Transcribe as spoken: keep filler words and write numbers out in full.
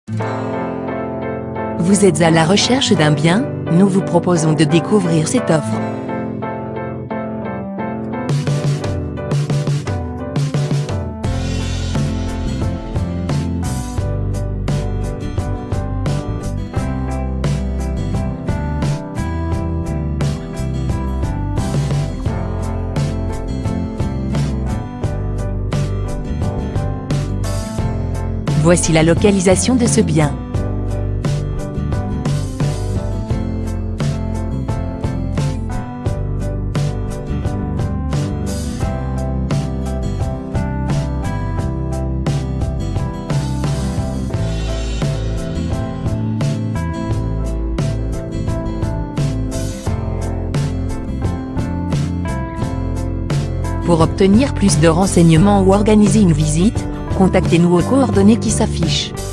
Vous êtes à la recherche d'un bien? Nous vous proposons de découvrir cette offre. Voici la localisation de ce bien. Pour obtenir plus de renseignements ou organiser une visite, contactez-nous aux coordonnées qui s'affichent.